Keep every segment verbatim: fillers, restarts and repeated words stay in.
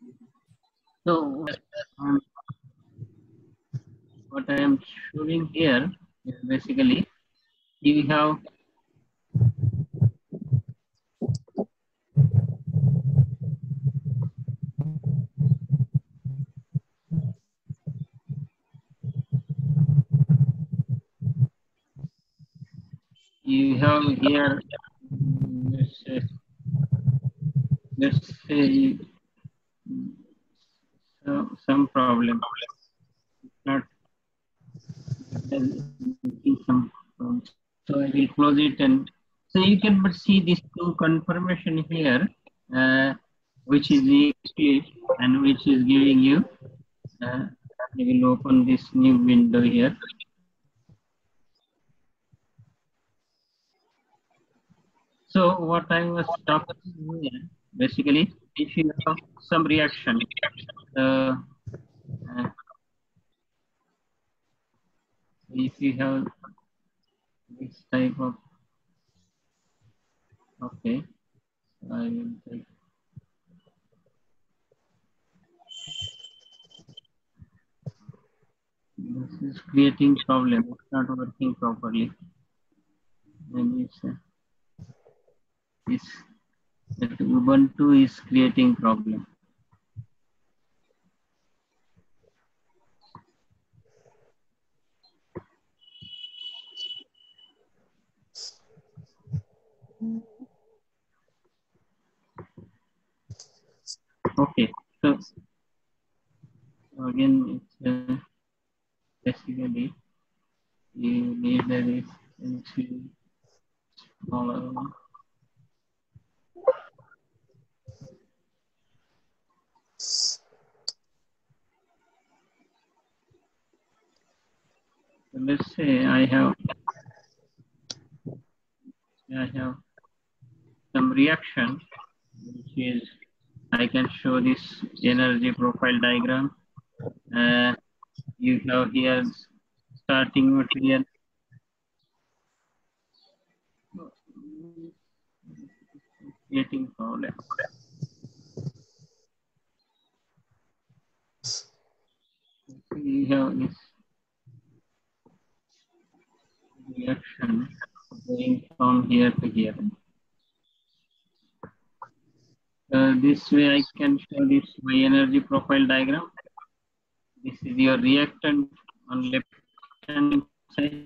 So um, what I am showing here is basically you have you have here mm, let's say, let's say mm, so, some problem. Not some problem. So I will close it, and so you can but see these two confirmation here, uh, which is the Eclipse and which is giving you. Uh, I will open this new window here. So what I was talking here, basically, if you have some reaction, uh, uh, if you have this type of, okay, I will take. This is creating problem. It's not working properly. Then it's uh, this that Ubuntu is creating problem. Okay, so again, it's uh, basically you need this into smaller one. So let's say I have I have some reaction, which is I can show this energy profile diagram. Uh, you have here starting material. Creating problem. We have this reaction going from here to here. Uh, this way I can show this my energy profile diagram. This is your reactant on left hand side.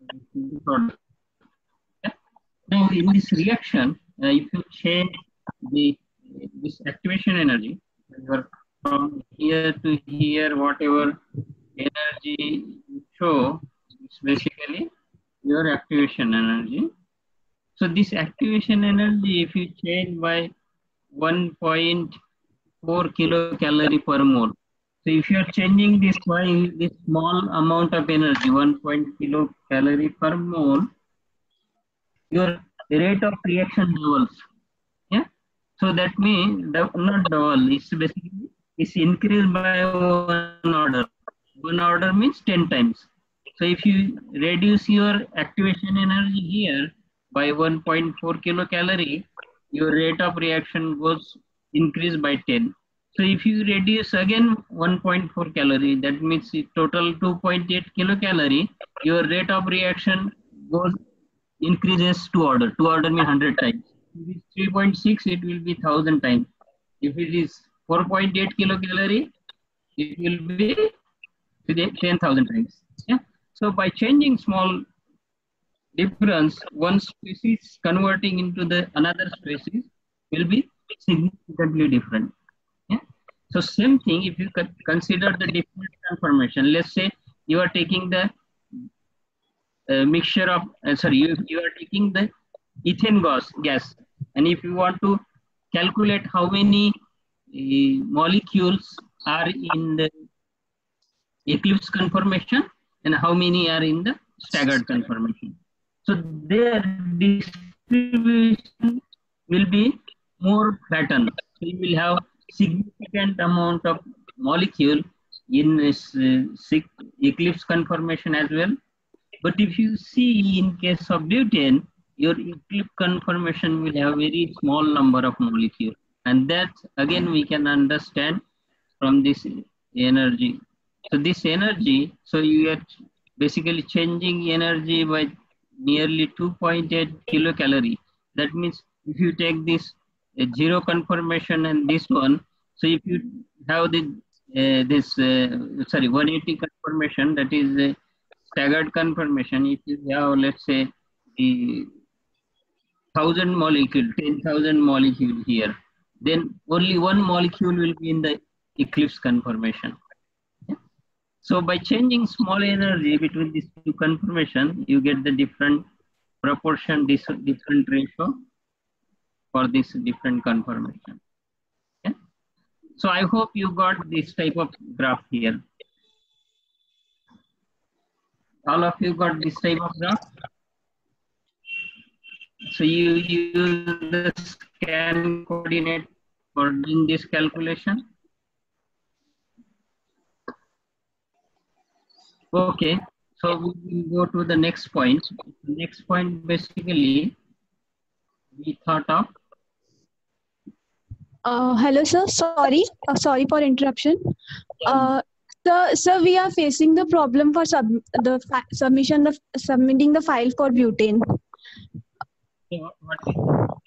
Now in this reaction, uh, if you change the this activation energy, from here to here, whatever energy you show, it's basically your activation energy. So this activation energy, if you change by one point four kilocalorie per mole. So if you are changing this by this small amount of energy, one point kilocalorie per mole, your rate of reaction doubles. Yeah. So that means not double. It's basically it's increased by one order. One order means ten times. So if you reduce your activation energy here by one point four kilocalorie, your rate of reaction goes increased by ten. So if you reduce again one point four calorie, that means total two point eight kilocalorie, your rate of reaction goes increases two order. Two order means one hundred times. If it is three point six, it will be one thousand times. If it is four point eight kilocalorie, it will be ten thousand times. Yeah. So by changing small difference, one species converting into the another species will be significantly different. Yeah. So same thing, if you consider the different conformation, let's say you are taking the uh, mixture of, uh, sorry, you, you are taking the ethane gas, gas, and if you want to calculate how many uh, molecules are in the eclipse conformation and how many are in the staggered conformation. So their distribution will be more pattern. So you will have significant amount of molecule in this uh, eclipse conformation as well. But if you see in case of butane, your eclipse conformation will have very small number of molecules. And that again we can understand from this energy. So this energy, so you are basically changing energy by nearly two point eight kilocalorie. That means if you take this uh, zero conformation and this one, so if you have the uh, this uh, sorry one eighty conformation, that is a staggered conformation. If you have, let's say, the thousand molecule, ten thousand molecule here, then only one molecule will be in the eclipse conformation. Yeah? So by changing small energy between these two conformation, you get the different proportion, this different ratio for this different conformation. Yeah? So I hope you got this type of graph here. All of you got this type of graph? So you use the scan coordinate for doing this calculation? Okay, so we will go to the next point. The next point basically we thought of. Uh, hello, sir. Sorry, uh, sorry for interruption. Uh, sir, sir, we are facing the problem for sub the submission of submitting the file for butane. So what, what,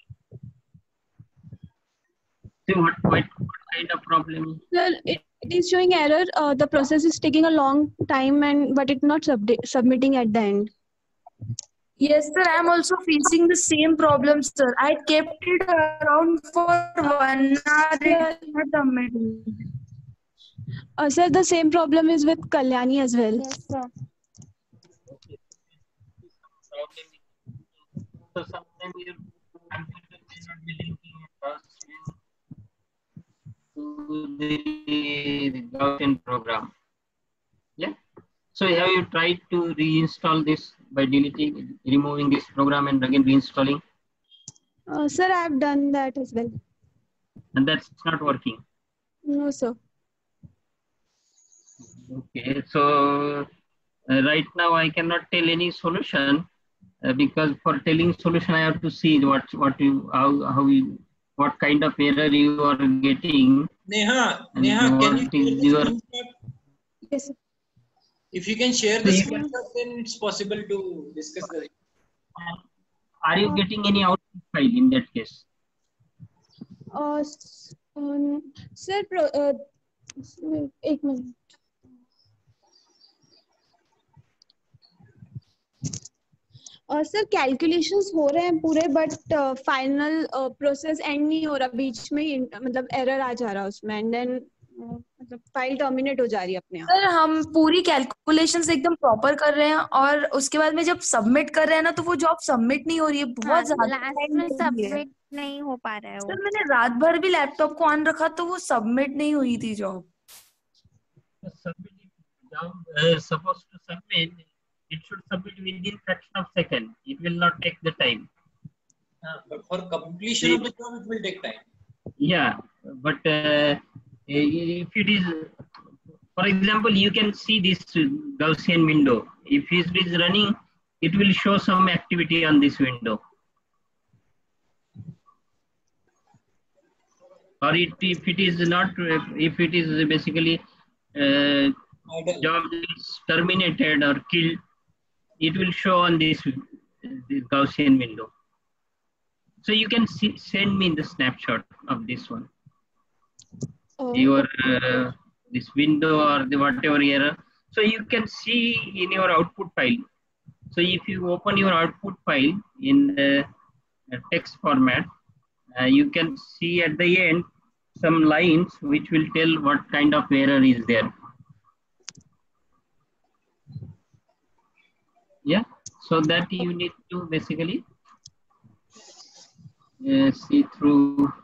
so what, what, what kind of problem? Sir, it, it is showing error. Uh, the process is taking a long time, and but it's not sub submitting at the end. Yes, sir. I'm also facing the same problem, sir. I kept it around for one hour. It's not submitting. Uh, sir, the same problem is with Kalyani as well. Yes, sir. Okay. So sometimes your computer may not be linking us to the Gaussian program. Yeah. So have you tried to reinstall this by deleting, removing this program and again reinstalling? Uh, sir, I have done that as well. And that's not working. No, sir. Okay. So uh, right now I cannot tell any solution uh, because for telling solution I have to see what what you how how you what kind of error you are getting. Neha, Neha, can you share the your... screenshot? Yes, sir. If you can share the So screenshot, then it's possible to discuss the. Are you getting any output file in that case? Uh, um, sir, pro, uh, एक minute. और sir calculations हो रहे हैं पूरे but final process and नहीं हो रहा बीच में मतलब एरर आ जा रहा उसमें एंड देन मतलब फाइल टर्मिनेट हो जा रही है अपने आप। सर हम पूरी कैलकुलेशंस एकदम प्रॉपर कर रहे हैं और उसके बाद में जब सबमिट कर रहे हैं ना तो वो जॉब सबमिट नहीं हो रही है, बहुत ज्यादा लास्ट में सबमिट नहीं हो पा रहा है वो। सर मैंने रात भर भी लैपटॉप को ऑन रखा तो वो सबमिट नहीं हुई थी job. Supposed to submit, it should submit within fraction of second. It will not take the time. Uh, but for completion of the job, it will take time. Yeah, but uh, if it is, for example, you can see this Gaussian window. If it is running, it will show some activity on this window. Or it, if it is not, if it is basically uh, job is terminated or killed, it will show on this, this Gaussian window. So you can see, send me the snapshot of this one. Oh. Your uh, this window or the whatever error. So you can see in your output file. So if you open your output file in the text format, uh, you can see at the end some lines which will tell what kind of error is there. Yeah, so that you need to basically uh, see through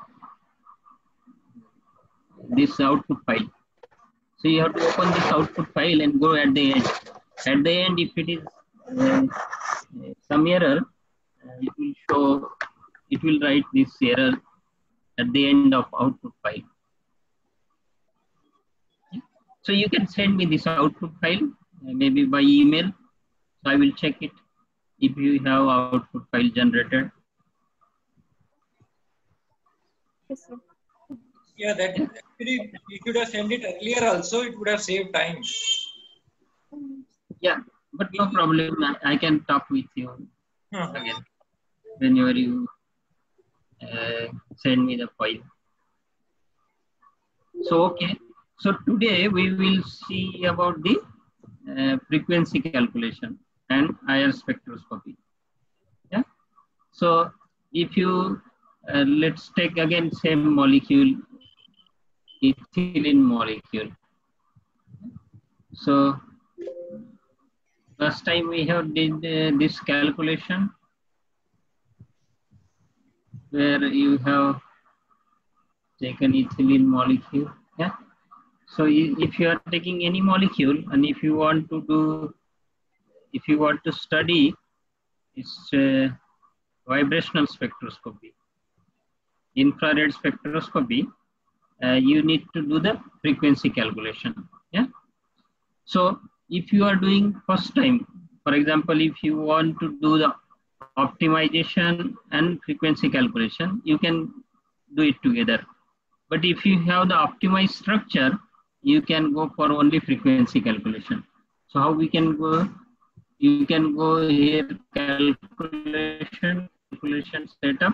this output file. So you have to open this output file and go at the end. At the end, if it is uh, some error, uh, it will show, it will write this error at the end of output file. So you can send me this output file, uh, maybe by email. So I will check it if you have output file generated. Yes, sir. Yeah, that Actually, you should have sent it earlier also, it would have saved time. Yeah, but no problem. I, I can talk with you Huh. again whenever you uh, send me the file. So, okay. So today we will see about the uh, frequency calculation and I R spectroscopy. Yeah. So if you uh, let's take again same molecule, ethylene molecule. So last time we have did uh, this calculation where you have taken ethylene molecule. Yeah. So if you are taking any molecule and if you want to do, if you want to study its uh, vibrational spectroscopy, infrared spectroscopy, uh, you need to do the frequency calculation. Yeah. So if you are doing first time, for example, if you want to do the optimization and frequency calculation, you can do it together. But if you have the optimized structure, you can go for only frequency calculation. So how we can go? You can go here, calculation, calculation setup.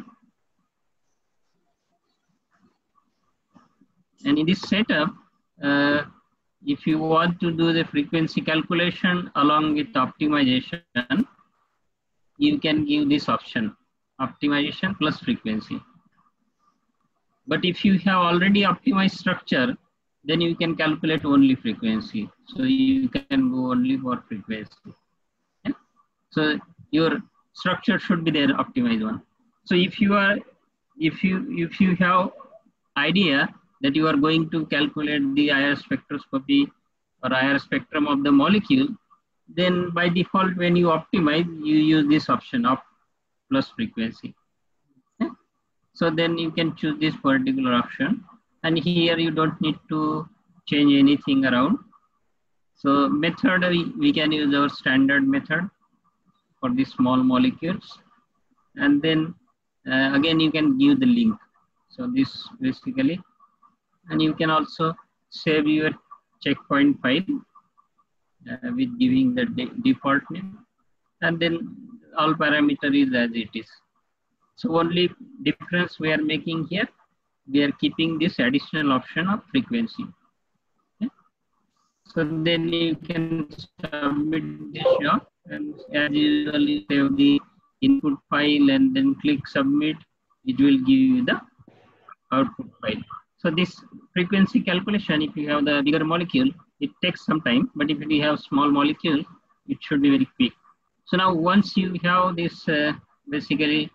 And in this setup, uh, if you want to do the frequency calculation along with optimization, you can give this option, optimization plus frequency. But if you have already optimized structure, then you can calculate only frequency. So you can go only for frequency. Yeah? So your structure should be there, optimized one. So if you are, if you if you have idea that you are going to calculate the I R spectroscopy or I R spectrum of the molecule, then by default when you optimize, you use this option of plus frequency. Yeah? So then you can choose this particular option, and here you don't need to change anything around. So method, we, we can use our standard method for the small molecules, and then uh, again you can give the link. So this basically, and you can also save your checkpoint file uh, with giving the de default name, and then all parameter is as it is. So only difference we are making here, we are keeping this additional option of frequency. Okay? So then you can submit this job, and as usually save the input file and then click submit. It will give you the output file. So this frequency calculation, if you have the bigger molecule, it takes some time, but if you have small molecule, it should be very quick. So now once you have this uh, basically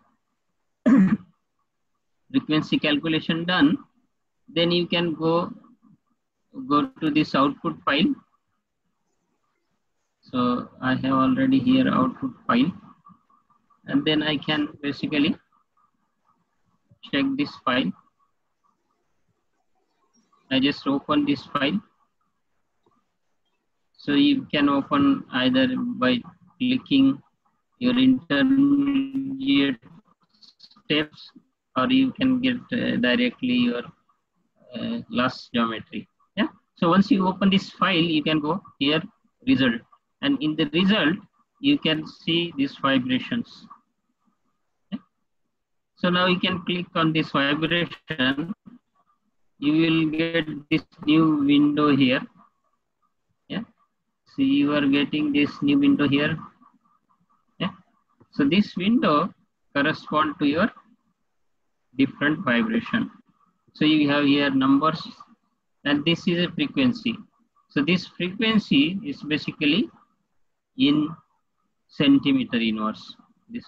frequency calculation done, then you can go, go to this output file. So I have already here output file, and then I can basically check this file. I just open this file. So you can open either by clicking your intermediate steps, or you can get uh, directly your uh, last geometry. Yeah. So once you open this file, you can go here, result. And in the result, you can see these vibrations. Okay. So now you can click on this vibration. You will get this new window here. Yeah. So you are getting this new window here. Yeah. So this window corresponds to your different vibration. So you have here numbers, and this is a frequency. So this frequency is basically in centimeter inverse. This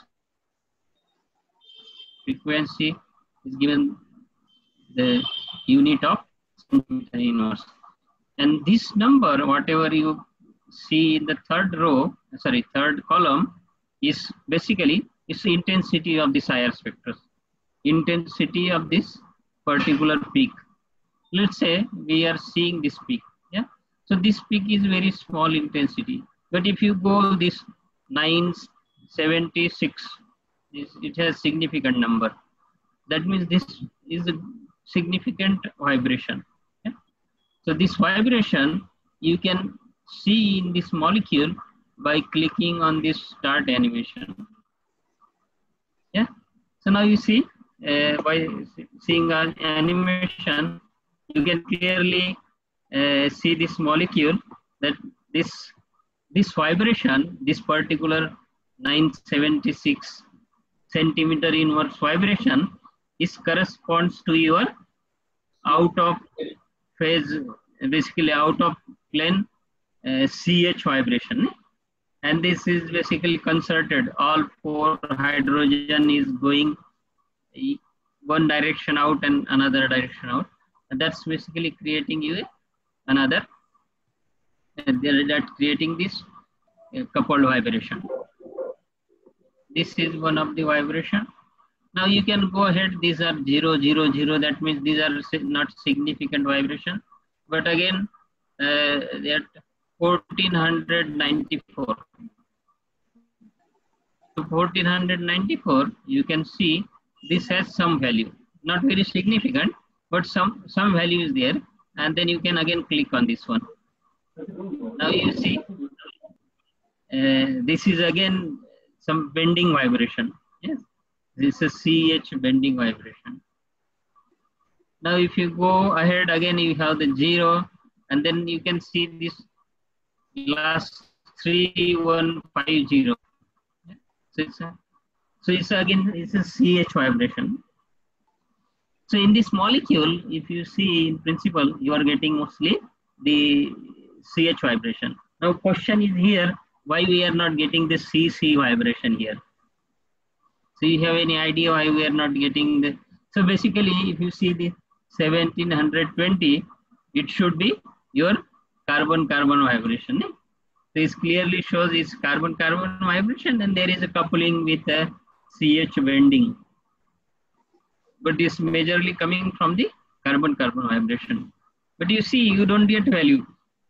frequency is given the unit of centimeter inverse. And this number, whatever you see in the third row, sorry, third column, is basically it's the intensity of this I R spectrum. Intensity of this particular peak. Let's say we are seeing this peak. Yeah. So this peak is very small intensity. But if you go this nine seventy-six, it has significant number. That means this is a significant vibration. So this vibration you can see in this molecule by clicking on this start animation. Yeah. So now you see uh, by seeing an animation, you can clearly uh, see this molecule that this this vibration, this particular nine seventy-six centimeter inverse vibration is corresponds to your out of phase, basically out of plane uh, C H vibration. And this is basically concerted. All four hydrogen is going one direction out and another direction out. And that's basically creating you another, and that creating this uh, coupled vibration. This is one of the vibration. Now you can go ahead. These are zero, zero, zero. That means these are not significant vibration. But again, uh, at fourteen ninety-four. So fourteen ninety-four, you can see this has some value. Not very significant, but some, some value is there. And then you can again click on this one. Now you see, uh, this is again some bending vibration. Yes, this is C H bending vibration. Now if you go ahead again, you have the zero, and then you can see this last three one five zero. So it's, a, so it's again, it's a C H vibration. So in this molecule, if you see in principle, you are getting mostly the C H vibration. Now question is here, why we are not getting the C C vibration here? So you have any idea why we are not getting the, so basically if you see the seventeen twenty, it should be your carbon-carbon vibration. This clearly shows it's carbon-carbon vibration, and there is a coupling with a C H bending. But this majorly coming from the carbon-carbon vibration. But you see, you don't get value.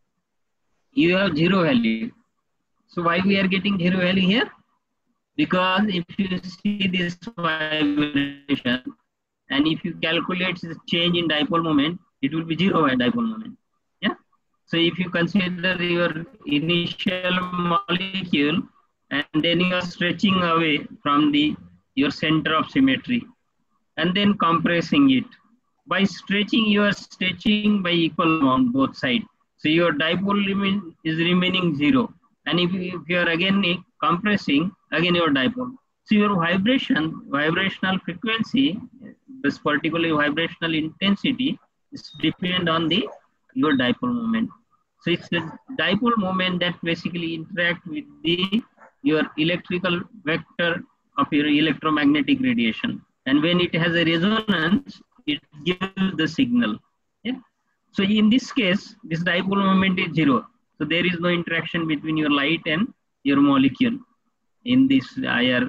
You have zero value. So why we are getting zero value here? Because if you see this vibration, and if you calculate the change in dipole moment, it will be zero at dipole moment. Yeah. So if you consider your initial molecule, and then you are stretching away from the your center of symmetry, and then compressing it. By stretching, you are stretching by equal amount both sides. So your dipole remain, is remaining zero. And if you, if you are again compressing, again your dipole. So your vibration, vibrational frequency, this particular vibrational intensity is depend on the your dipole moment. So it's the dipole moment that basically interact with the your electrical vector of your electromagnetic radiation. And when it has a resonance, it gives the signal. Yeah. So in this case, this dipole moment is zero. So there is no interaction between your light and your molecule in this higher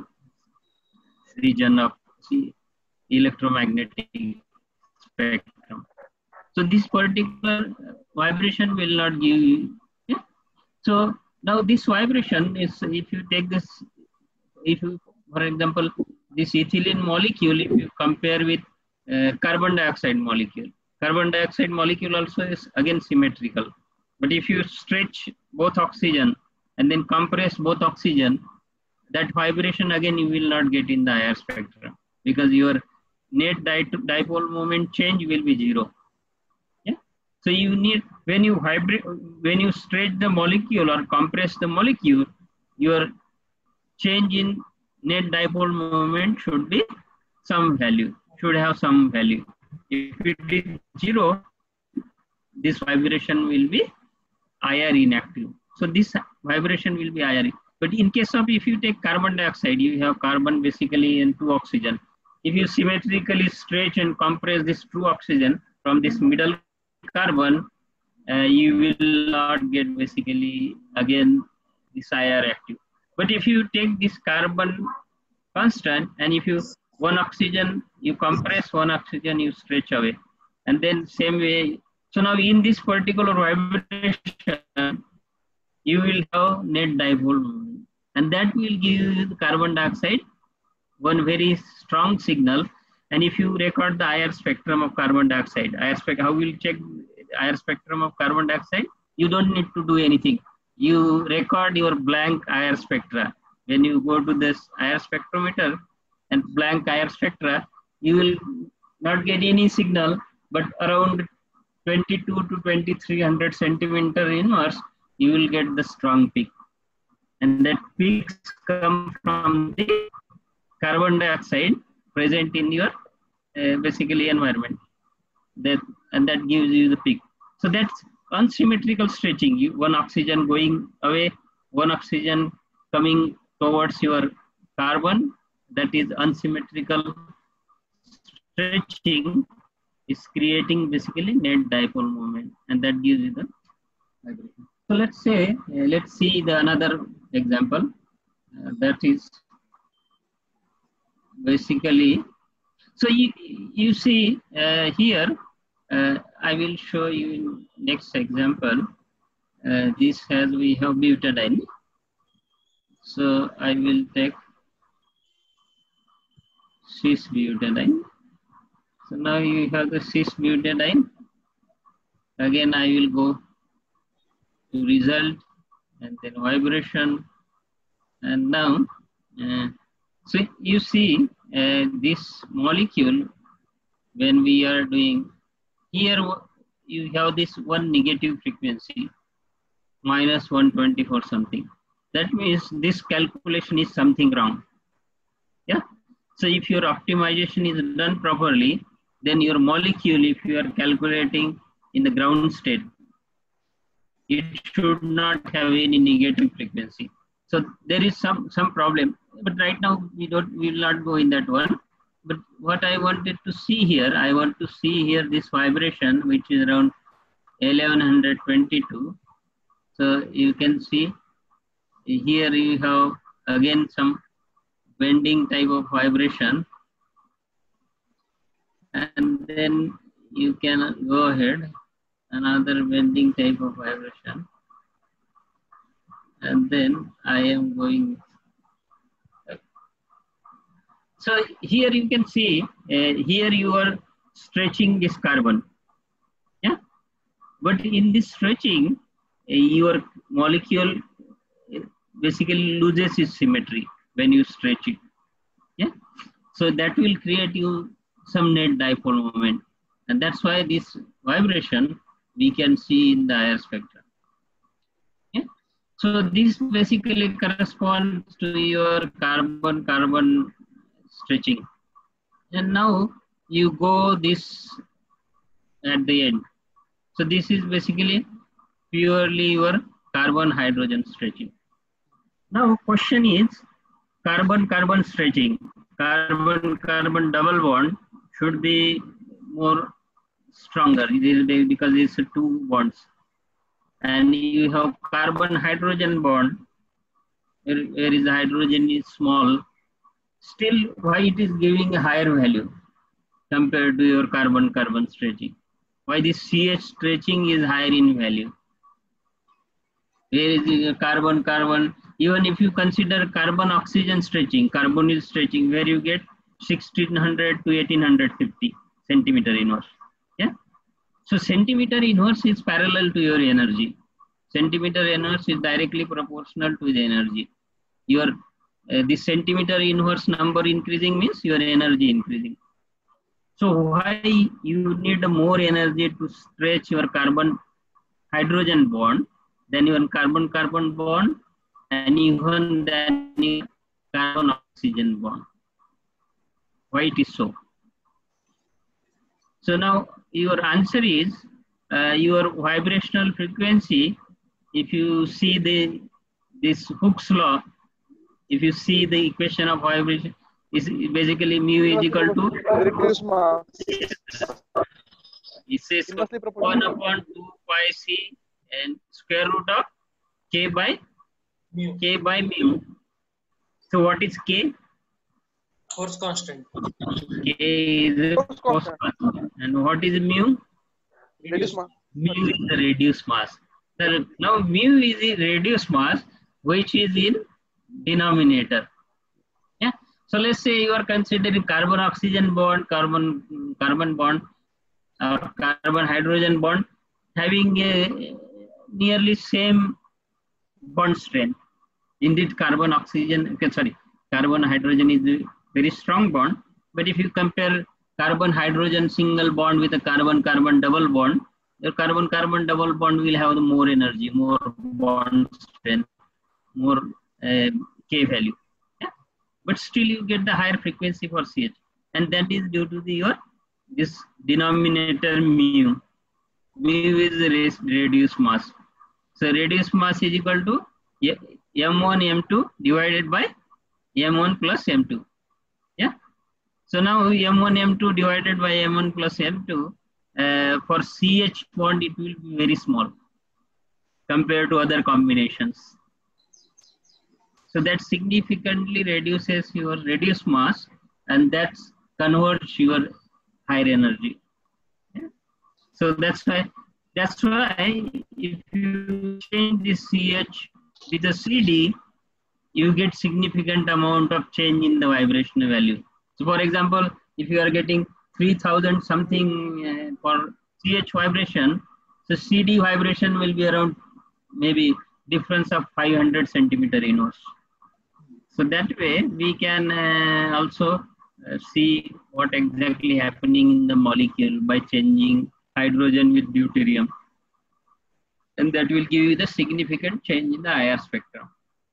region of the electromagnetic spectrum. So this particular vibration will not give you. Yeah. So now this vibration is, if you take this, if you, for example, this ethylene molecule, if you compare with uh, carbon dioxide molecule, carbon dioxide molecule also is again symmetrical. But if you stretch both oxygen and then compress both oxygen, that vibration again you will not get in the higher spectrum, because your net dipole moment change will be zero. Yeah. So you need, when you vibrate, when you stretch the molecule or compress the molecule, your change in net dipole moment should be some value, should have some value. If it is zero, this vibration will be I R inactive. So this vibration will be I R. But in case of, if you take carbon dioxide, you have carbon basically and two oxygen. If you symmetrically stretch and compress this two oxygen from this middle carbon, uh, you will not get basically again this I R active. But if you take this carbon constant, and if you one oxygen, you compress one oxygen, you stretch away, and then same way. So now in this particular vibration, you will have net dipole moment, and that will give the carbon dioxide one very strong signal. And if you record the I R spectrum of carbon dioxide, I R spectrum, how will you check air spectrum of carbon dioxide, you don't need to do anything. You record your blank air spectra. When you go to this air spectrometer and blank air spectra, you will not get any signal, but around twenty-two to twenty-three hundred centimeter inverse, you will get the strong peak. And that peaks come from the carbon dioxide present in your uh, basically environment. That, and that gives you the peak. So that's unsymmetrical stretching. You, one oxygen going away, one oxygen coming towards your carbon, that is unsymmetrical stretching is creating basically net dipole moment, and that gives you the vibration. So let's say, uh, let's see the another example uh, that is basically, so you, you see uh, here, uh, I will show you in next example. Uh, this has, we have butadiene. So I will take cis butadiene. So now you have the cis butadiene. Again, I will go to result and then vibration. And now, uh, so you see uh, this molecule, when we are doing, here you have this one negative frequency, minus one twenty-four something. That means this calculation is something wrong. Yeah. So if your optimization is done properly, then your molecule, if you are calculating in the ground state, it should not have any negative frequency. So there is some, some problem, but right now we don't, we will not go in that one. But what I wanted to see here, I want to see here this vibration, which is around eleven twenty-two. So you can see here you have again some bending type of vibration. And then you can go ahead, another bending type of vibration. And then I am going. So here you can see, uh, here you are stretching this carbon. Yeah. But in this stretching, uh, your molecule basically loses its symmetry when you stretch it. Yeah. So that will create you some net dipole moment. And that's why this vibration we can see in the air spectrum. Yeah. So this basically corresponds to your carbon-carbon stretching. And now you go this at the end. So this is basically purely your carbon-hydrogen stretching. Now question is, carbon-carbon stretching, carbon-carbon double bond should be more stronger because it's two bonds. And you have carbon-hydrogen bond, where, where is the hydrogen is small. Still, why it is giving a higher value compared to your carbon-carbon stretching? Why this C H stretching is higher in value? Where is the carbon-carbon? Even if you consider carbon-oxygen stretching, carbonyl stretching, where you get sixteen hundred to eighteen fifty centimeter inverse. Yeah. So centimeter inverse is parallel to your energy. Centimeter inverse is directly proportional to the energy. Your uh, this centimeter inverse number increasing means your energy increasing. So why you need more energy to stretch your carbon hydrogen bond than your carbon carbon bond and even than your carbon oxygen bond? Why it is so? So now your answer is uh, your vibrational frequency. If you see the this Hooke's law, if you see the equation of vibration, is basically mu is equal to, it says one upon two pi c and square root of k by mu. k by mu. So what is k? Force constant. K is a force constant. And what is mu? Reduce mass. Mu is the reduced mass. So now mu is the reduced mass, which is in denominator. Yeah. So let's say you are considering carbon oxygen bond, carbon carbon bond, or carbon hydrogen bond. having a nearly same bond strength. Indeed, carbon, oxygen, okay, sorry, carbon, hydrogen is a very strong bond. But if you compare carbon, hydrogen single bond with a carbon, carbon double bond, the carbon, carbon double bond will have the more energy, more bond strength, more uh, K value. Yeah? But still you get the higher frequency for C H. And that is due to the your this denominator mu. Mu is reduced mass. So reduced mass is equal to M one M two divided by M one plus M two. Yeah. So now M one M two divided by M one plus M two, uh, for C H bond it will be very small compared to other combinations. So that significantly reduces your reduced mass, and that converts your higher energy. Yeah? So that's why that's why if you change the C H with a C D, you get significant amount of change in the vibrational value. So for example, if you are getting three thousand something uh, for C H vibration, so C D vibration will be around maybe difference of five hundred centimeter inverse. So that way we can uh, also uh, see what exactly happening in the molecule by changing hydrogen with deuterium. And that will give you the significant change in the I R spectrum.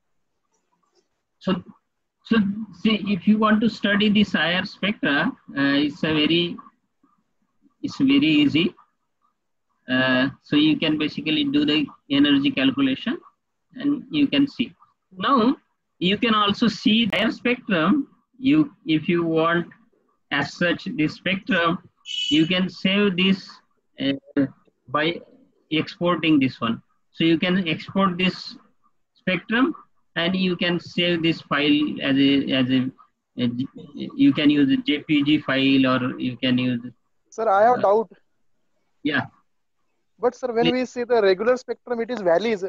So, so see, if you want to study this I R spectra, uh, it's a very, it's very easy. Uh, so you can basically do the energy calculation, and you can see. Now you can also see the I R spectrum. You, if you want as such this spectrum, you can save this uh, by exporting this one. So you can export this spectrum, and you can save this file as a as a, a you can use a J P G file, or you can use. Sir, I have uh, doubt. Yeah. But sir, when we see the regular spectrum, it is valleys.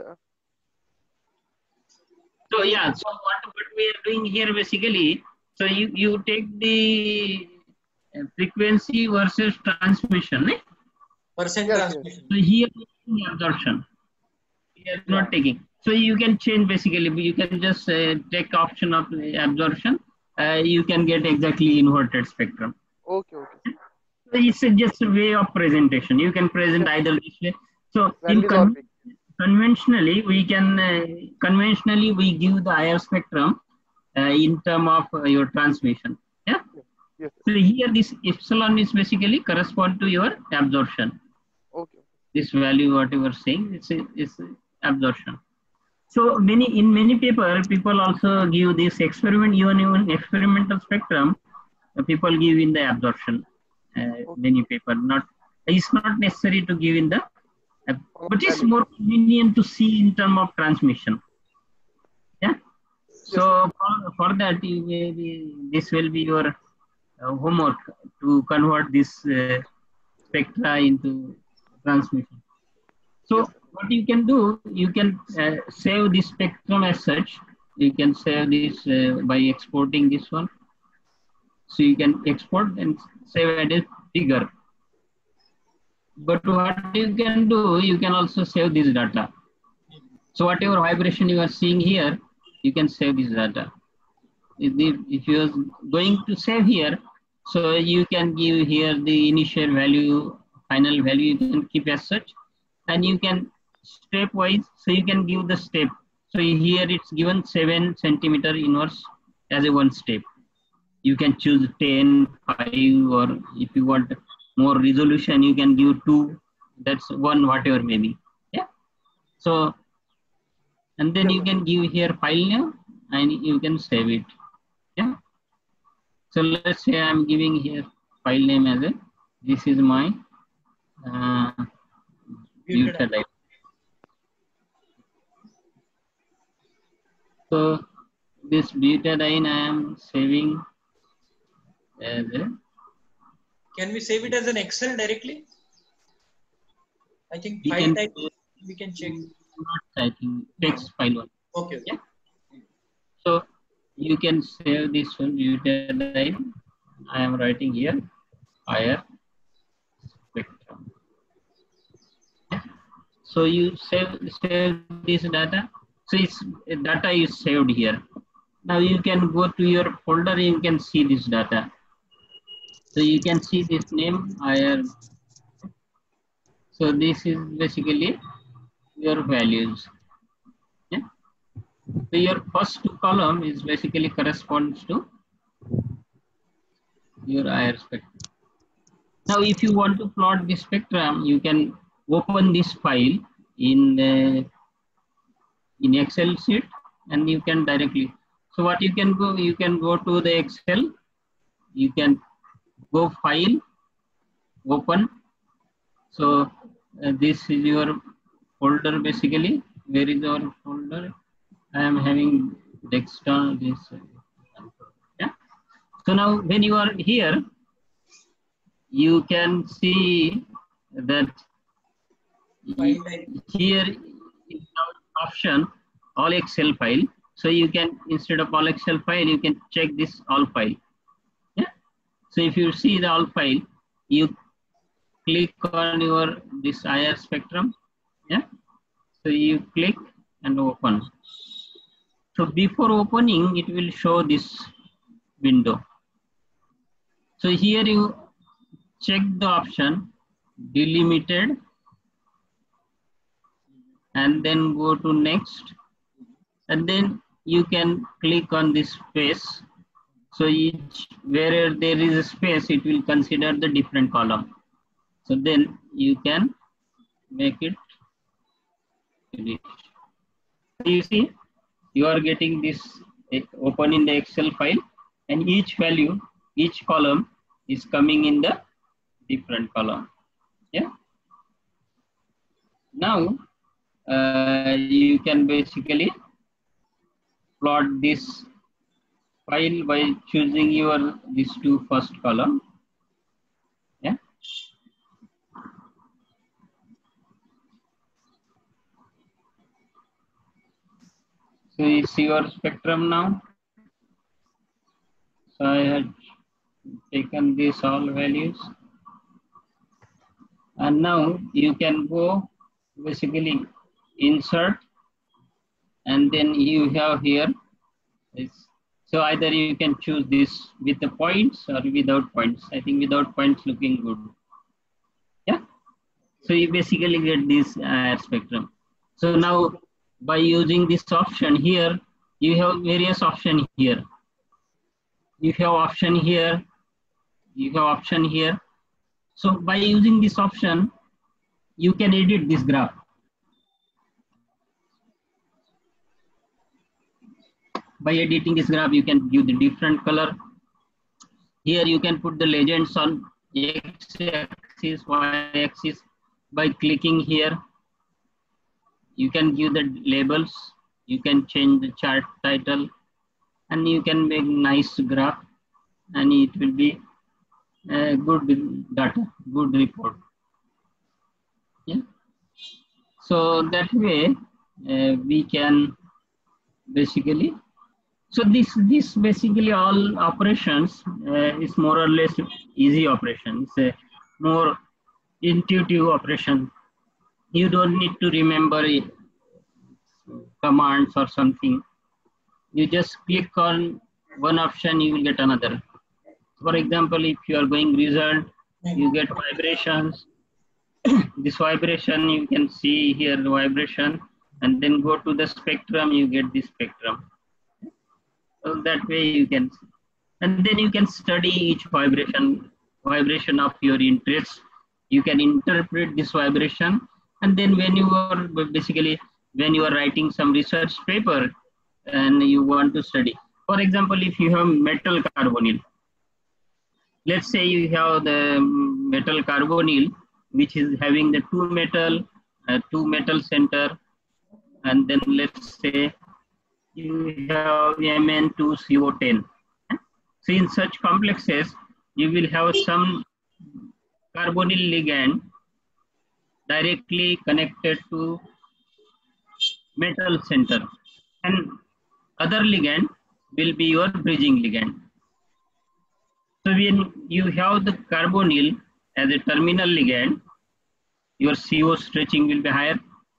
So yeah, so what, what we are doing here basically, so you, you take the frequency versus transmission. Eh? Percent Yes, transmission. So here the absorption. We are not taking. So you can change basically, you can just uh, take option of absorption. Uh, you can get exactly inverted spectrum. Okay, okay. So it's a just a way of presentation. You can present Yes. either this way. So Valleys in are con big. conventionally, we can uh, conventionally we give the I R spectrum uh, in term of uh, your transmission. Yeah. Yes. So here this epsilon is basically correspond to your absorption. Okay. This value what you were saying is is absorption. So many in many paper people also give this experiment even even experimental spectrum. Uh, people give in the absorption. Uh, Okay. Many paper not it's not necessary to give in the uh, but it's Value. more convenient to see in term of transmission. Yeah. So for, for that you may be, this will be your uh, homework to convert this uh, spectra into transmission. So Yes, sir. what you can do, you can uh, save this spectrum as such. You can save this uh, by exporting this one. So you can export and save as a figure. But what you can do, you can also save this data. So whatever vibration you are seeing here, you can save this data. If, the, if you are going to save here, so you can give here the initial value, final value, you can keep as such, and you can stepwise, so you can give the step. So here it's given seven centimeter inverse as a one step. You can choose ten, five, or if you want more resolution, you can give two, that's one, whatever maybe. Yeah. So, and then Yes, you sir. can give here file name and you can save it. Yeah. So let's say I'm giving here file name as a, this is my uh, butadiene. So this butadiene I am saving as a. Can we save it as an Excel directly? I think We file can type we can check. I think text file one. Okay. Okay. Yeah. So you can save this one butadiene. I am writing here I R spectrum. Yeah. So you save, save this data. So it's data is saved here. Now you can go to your folder, you can see this data. So you can see this name higher. So this is basically your values. Yeah. So your first column is basically corresponds to your I R spectrum. Now, if you want to plot the spectrum, you can open this file in the, in Excel sheet, and you can directly. So what you can go, you can go to the Excel, you can go file, open. So uh, this is your folder basically. Where is our folder? I am having desktop. This. Yeah. So now when you are here, you can see that here is our option all Excel file. So you can, instead of all Excel file, you can check this all file. Yeah. So if you see the all file, you click on your this I R spectrum. Yeah. So you click and open. So before opening, it will show this window. So here you check the option delimited and then go to next, and then you can click on this space. So each, where there is a space, it will consider the different column. So then you can make it finish. You see, you are getting this open in the Excel file, and each value, each column is coming in the different column. Yeah. Now uh, you can basically plot this file by choosing your these two first column. Yeah. So you see your spectrum now. So I had taken these all values. And now you can go basically insert, and then you have here this. So either you can choose this with the points or without points. I think without points looking good. Yeah. So you basically get this uh, spectrum. So now by using this option here, you have various options here. You have option here, you have option here. So by using this option, you can edit this graph. By editing this graph, you can give the different color. Here you can put the legends on x-axis, y-axis. By clicking here, you can give the labels. You can change the chart title, and you can make nice graph, and it will be a good data, good report. Yeah. So that way uh, we can basically. So this this basically all operations uh, is more or less easy operation. It's a more intuitive operation. You don't need to remember it, commands or something. You just click on one option, you will get another. For example, if you are going result, you get vibrations. This vibration, you can see here the vibration, and then go to the spectrum, you get the spectrum. So that way you can, and then you can study each vibration, vibration of your interest. You can interpret this vibration, and then when you are basically, when you are writing some research paper and you want to study. For example, if you have metal carbonyl, let's say you have the metal carbonyl, which is having the two metal, uh, two metal center, and then let's say you have M N two C O ten. So in such complexes, you will have some carbonyl ligand directly connected to metal center, and other ligand will be your bridging ligand. So when you have the carbonyl as a terminal ligand, your C O stretching will be higher.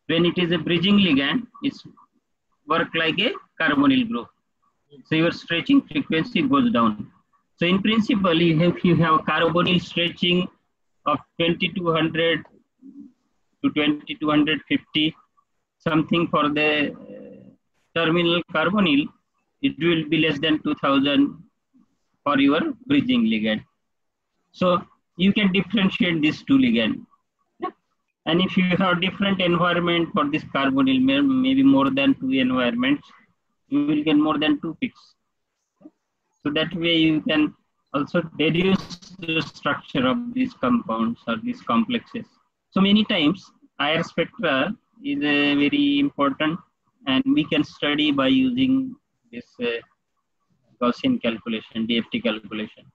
When it is a bridging ligand, it's work like a carbonyl group. So your stretching frequency goes down. So in principle, you have, if you have carbonyl stretching of twenty-two hundred to twenty-two fifty, something for the uh, terminal carbonyl, it will be less than two thousand for your bridging ligand. So you can differentiate these two ligands. And if you have different environment for this carbonyl, maybe more than two environments, you will get more than two peaks. So that way you can also deduce the structure of these compounds or these complexes. So many times I R spectra is a very important, and we can study by using this uh, Gaussian calculation, D F T calculation.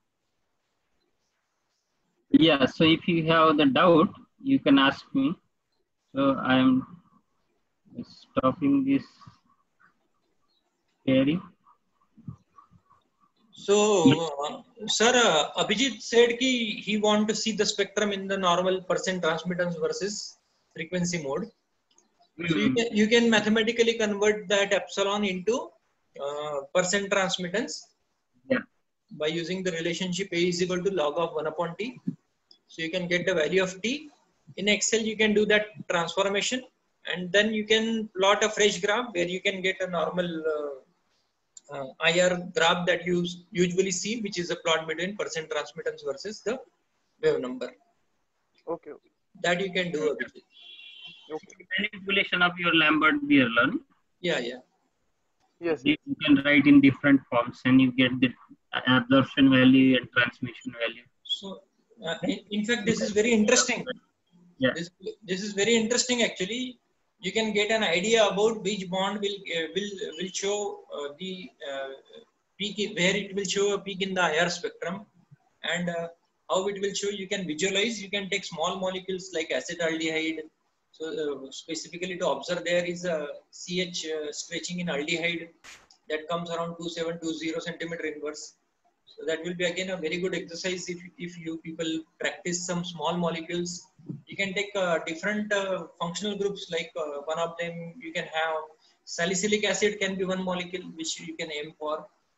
Yeah, so if you have the doubt, you can ask me. So I'm stopping this theory. So, uh, sir, uh, Abhijit said ki he want to see the spectrum in the normal percent transmittance versus frequency mode. Mm. So you can, you can mathematically convert that epsilon into uh, percent transmittance, yeah, by using the relationship A is equal to log of one upon T. So you can get the value of T. In Excel, you can do that transformation, and then you can plot a fresh graph where you can get a normal uh, Uh, I R graph that you usually see, which is a plot between percent transmittance versus the wave number. Okay. Okay. That you can do. Okay. Okay. Manipulation of your Lambert-Beer learning. Yeah, yeah. Yes. You yes. can write in different forms, and you get the absorption value and transmission value. So, uh, in, in fact, this is very interesting. Yeah. This, this is very interesting actually. You can get an idea about which bond will uh, will will show uh, the uh, peak, where it will show a peak in the I R spectrum, and uh, how it will show. You can visualize. You can take small molecules like acetaldehyde. So uh, specifically to observe, there is a C H uh, stretching in aldehyde that comes around two seven two zero centimeter inverse. So that will be again a very good exercise if if you people practice some small molecules. You can take uh, different uh, functional groups, like uh, one of them you can have salicylic acid can be one molecule which you can aim for,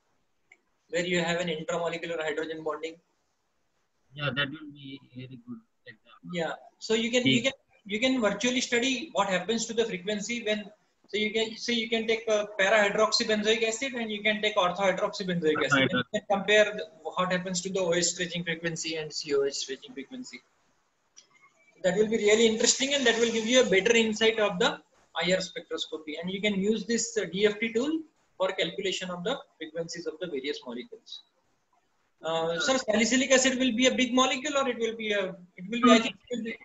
where you have an intramolecular hydrogen bonding. Yeah, that will be very good example. Yeah, so you can you can you can virtually study what happens to the frequency when. So you can so you can take uh, para-hydroxybenzoic acid and you can take ortho-hydroxybenzoic acid. And you can compare the, what happens to the OH stretching frequency and C O H stretching frequency. That will be really interesting, and that will give you a better insight of the I R spectroscopy. And you can use this uh, D F T tool for calculation of the frequencies of the various molecules. Uh, so salicylic acid will be a big molecule, or it will be a it will be I think it will be,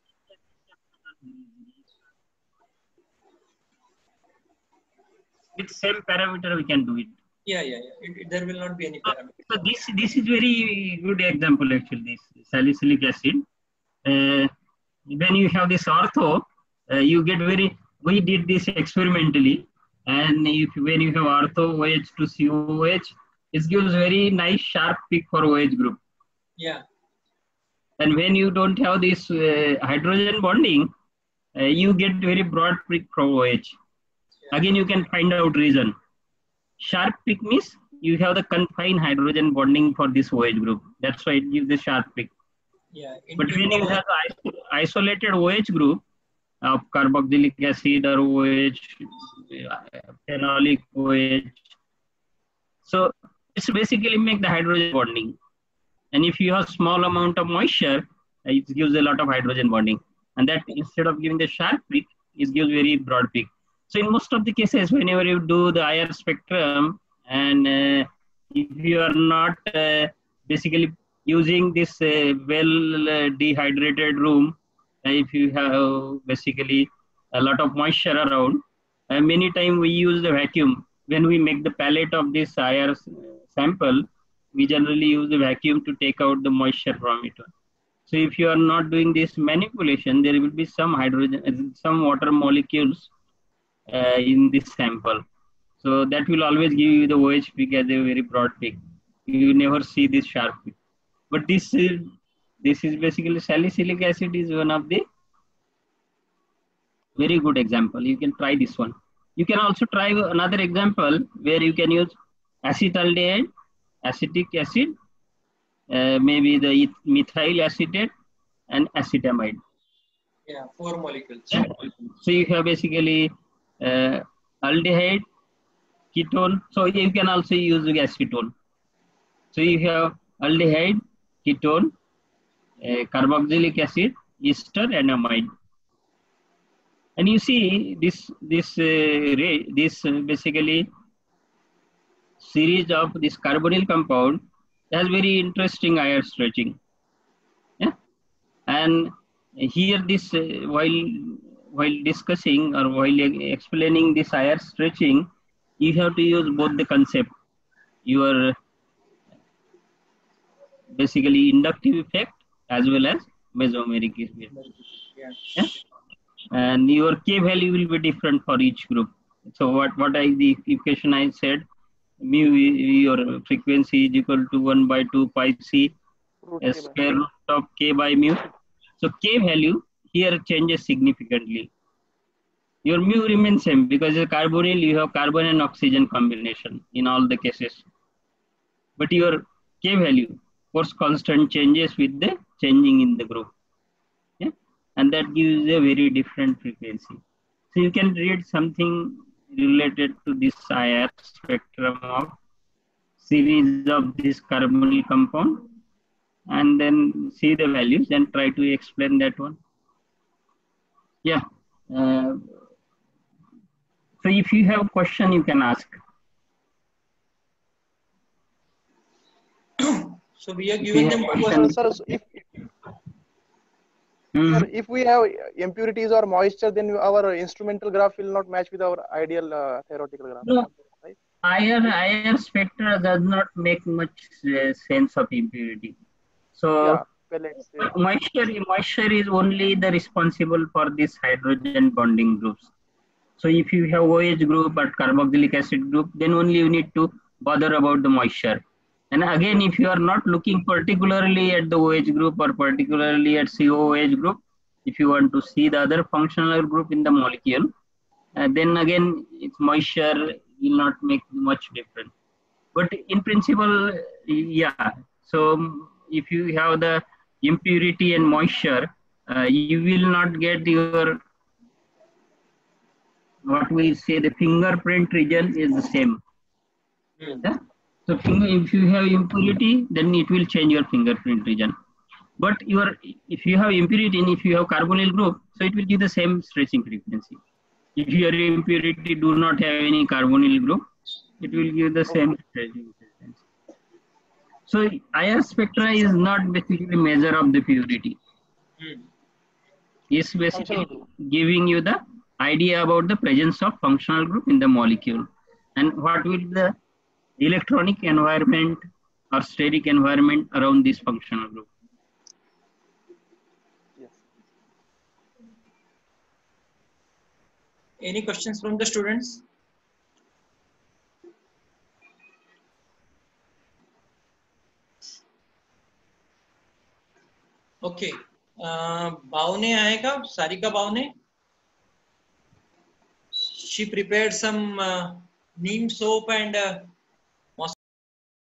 with same parameter we can do it. Yeah, yeah, yeah. It, it, there will not be any parameter. So this this is very good example actually. This salicylic acid. Uh, when you have this ortho, uh, you get very. We did this experimentally, and if when you have ortho OH to C O H, it gives very nice sharp peak for OH group. Yeah. And when you don't have this uh, hydrogen bonding, uh, you get very broad peak for OH. Again, you can find out reason. Sharp peak means you have the confined hydrogen bonding for this OH group. That's why it gives the sharp peak. Yeah. But when you have the isolated OH group of carboxylic acid or OH, phenolic OH, so it's basically make the hydrogen bonding. And if you have small amount of moisture, it gives a lot of hydrogen bonding. And that instead of giving the sharp peak, it gives very broad peak. So in most of the cases, whenever you do the I R spectrum, and uh, if you are not uh, basically using this uh, well uh, dehydrated room, uh, if you have basically a lot of moisture around, uh, many times we use the vacuum. When we make the palette of this I R sample, we generally use the vacuum to take out the moisture from it. So if you are not doing this manipulation, there will be some hydrogen, some water molecules Uh, in this sample. So that will always give you the OH peak as a very broad peak. You never see this sharp peak. But this is, this is basically salicylic acid is one of the Very good example. You can try this one. You can also try another example where you can use acetaldehyde, acetic acid, uh, maybe the eth- methyl acetate, and acetamide. Yeah, four molecules. Yeah. So you have basically uh, aldehyde, ketone. So you can also use acetone. So you have aldehyde, ketone, uh, carboxylic acid, ester, and amide. And you see this this uh, ray, this uh, basically series of this carbonyl compound has very interesting I R stretching. Yeah, and here this uh, while while discussing or while explaining this I R stretching, you have to use both the concept. Your basically inductive effect as well as mesomeric effect. Yeah. Yeah? And your K value will be different for each group. So what, what I, the equation I said, mu, your frequency is equal to one by two pi c Root s K by- square root of K by mu. So K value here changes significantly. Your mu remains same because the carbonyl, you have carbon and oxygen combination in all the cases. But your K value, force constant changes with the changing in the group. Yeah? And that gives a very different frequency. So you can read something related to this I R spectrum of series of this carbonyl compound and then see the values and try to explain that one. Yeah. Uh, so if you have a question, you can ask. So we are If giving you them have two question- Sir, sir, so if, Mhm. sir, if we have impurities or moisture, then our instrumental graph will not match with our ideal uh, theoretical graph. No. Right? I R, I R spectra does not make much uh, sense of impurity. So Yeah, pellets. uh, moisture, moisture is only the responsible for this hydrogen bonding groups. So if you have OH group or carboxylic acid group, then only you need to bother about the moisture. And again, if you are not looking particularly at the OH group or particularly at C O O H group, if you want to see the other functional group in the molecule, uh, then again, its moisture will not make much difference. But in principle, yeah. So if you have the impurity and moisture, uh, you will not get your, what we say, the fingerprint region is the same. Hmm. Yeah? So finger, if you have impurity, then it will change your fingerprint region. But your, if you have impurity and if you have carbonyl group, so it will give the same stretching frequency. If your impurity do not have any carbonyl group, it will give the same stretching frequency. So I R spectra is not basically measure of the purity. Hmm. It's basically Functional group. giving you the idea about the presence of functional group in the molecule and what will be the electronic environment or steric environment around this functional group. Yes. Any questions from the students? Okay. Uh, Bhavne aayega, Sarika Bhavne. She prepared some uh, neem soap and uh,